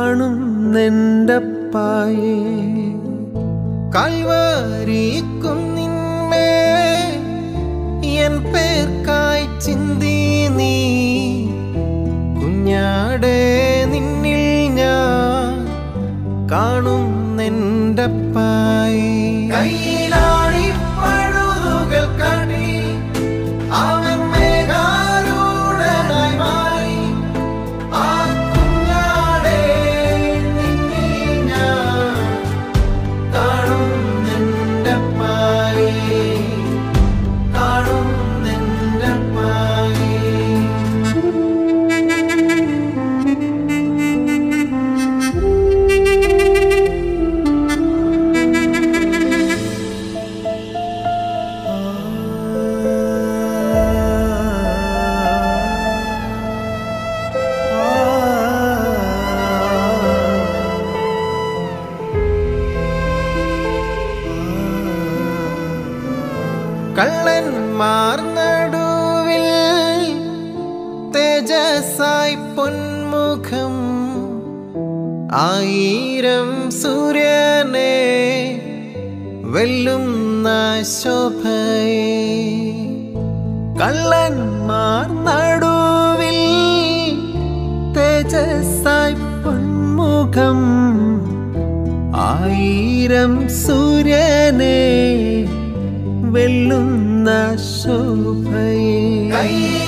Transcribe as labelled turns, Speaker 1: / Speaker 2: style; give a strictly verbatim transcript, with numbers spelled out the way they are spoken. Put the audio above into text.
Speaker 1: കാണുന്നെൻ്റപ്പായേ കൽവരിക്കുന്നിന്മേ N പേർക്കായി ചിന്തി നീ കുഞ്ഞാടേ നിന്നിൽ ഞാൻ കാണുന്നെൻ്റപ്പായേ കയ്യിലാണി പഴുതുകൾ കടി അവൻ മേഘാരൂഢനായി മാറി ആ കുഞ്ഞാടേ നിന്നിൽ ഞാൻ കാണുന്നെൻ്റപ്പായേ കാണുന്നെൻ്റപ്പായേ കള്ളന്മാർ നടുവിൽ തേജസ്സായി പൊന്മുഖം ആയിരം സൂര്യനെ വെല്ലുന്ന ശോഭയെ കള്ളന്മാർ നടുവിൽ തേജസ്സായി പൊന്മുഖം ആയിരം സൂര്യനെ വെല്ലുന്ന ശോഭയെ